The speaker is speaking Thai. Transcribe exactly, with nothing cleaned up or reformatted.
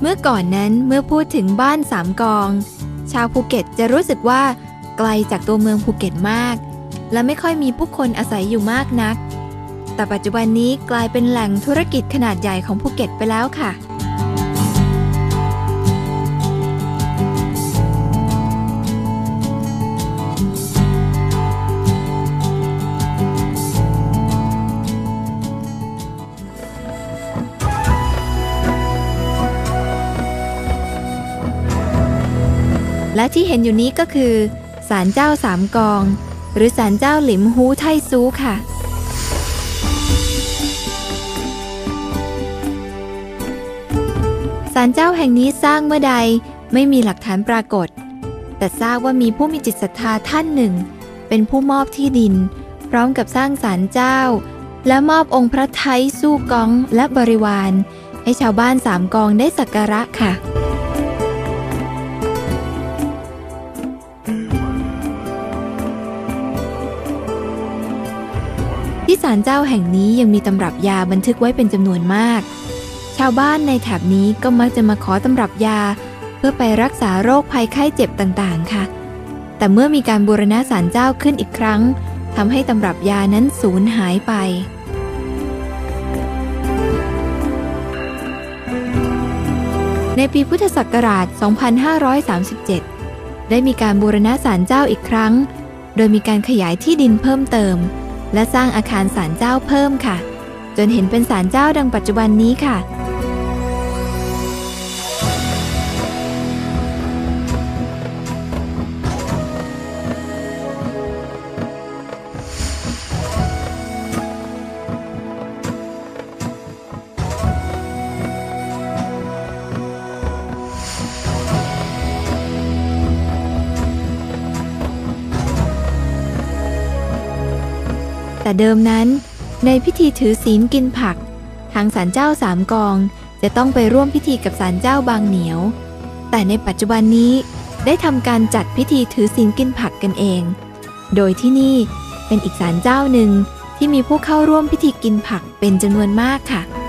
มื่อก่อนนั้นเมื่อพูดถึงบ้านสามกองชาวภูเก็ตจะรู้สึกว่าไกลจากตัวเมืองภูเก็ตมากและไม่ค่อยมีผู้คนอาศัยอยู่มากนักแต่ปัจจุบันนี้กลายเป็นแหล่งธุรกิจขนาดใหญ่ของภูเก็ตไปแล้วค่ะและที่เห็นอยู่นี้ก็คือศาลเจ้าสามกองหรือศาลเจ้าหลิมฮูไทซูค่ะศาลเจ้าแห่งนี้สร้างเมื่อใดไม่มีหลักฐานปรากฏแต่ทราบว่ามีผู้มีจิตศรัทธาท่านหนึ่งเป็นผู้มอบที่ดินพร้อมกับสร้างศาลเจ้าและมอบองค์พระไทซูกองและบริวารให้ชาวบ้านสามกองได้สักการะค่ะที่ศาลเจ้าแห่งนี้ยังมีตำรับยาบันทึกไว้เป็นจำนวนมากชาวบ้านในแถบนี้ก็มักจะมาขอตำรับยาเพื่อไปรักษาโรคภัยไข้เจ็บต่างๆค่ะแต่เมื่อมีการบูรณะศาลเจ้าขึ้นอีกครั้งทำให้ตำรับยานั้นสูญหายไปในปีพุทธศักราช สองพันห้าร้อยสามสิบเจ็ด ได้มีการบูรณะศาลเจ้าอีกครั้งโดยมีการขยายที่ดินเพิ่มเติมและสร้างอาคารศาลเจ้าเพิ่มค่ะจนเห็นเป็นศาลเจ้าดังปัจจุบันนี้ค่ะแต่เดิมนั้นในพิธีถือศีลกินผักทางศาลเจ้าสามกองจะต้องไปร่วมพิธีกับศาลเจ้าบางเหนียวแต่ในปัจจุบันนี้ได้ทำการจัดพิธีถือศีลกินผักกันเองโดยที่นี่เป็นอีกศาลเจ้าหนึ่งที่มีผู้เข้าร่วมพิธีกินผักเป็นจำนวนมากค่ะ